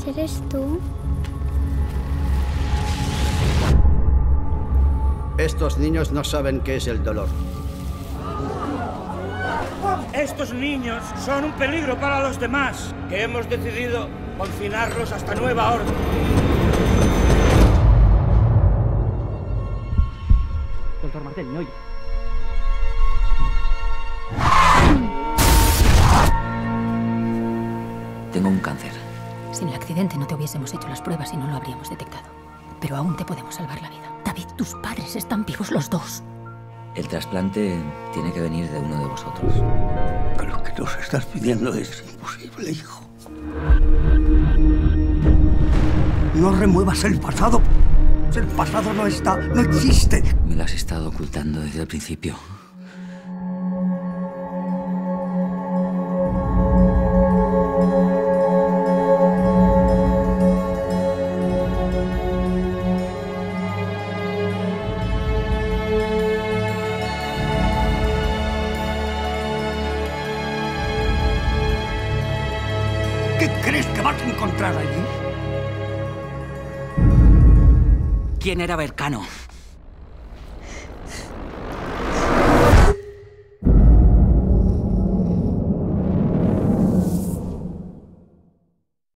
¿Eres tú? Estos niños no saben qué es el dolor. Estos niños son un peligro para los demás, que hemos decidido confinarlos hasta nueva orden. Doctor Martel, ¿me oye? Tengo un cáncer. Sin el accidente no te hubiésemos hecho las pruebas y no lo habríamos detectado. Pero aún te podemos salvar la vida. David, tus padres están vivos los dos. El trasplante tiene que venir de uno de vosotros. Pero lo que nos estás pidiendo es imposible, hijo. No remuevas el pasado. El pasado no está, no existe. Me lo has estado ocultando desde el principio. ¿Qué crees que vas a encontrar allí? ¿Quién era Bercano?